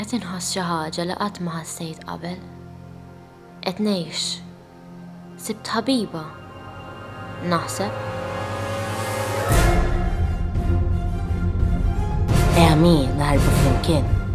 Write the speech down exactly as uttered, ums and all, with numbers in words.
qed inħoss xi ħaġa li qatt ma ħassejt qabel. Qed ngħix. Sibt ħabiba. Naħseb. Eja min naħarbu flimkien.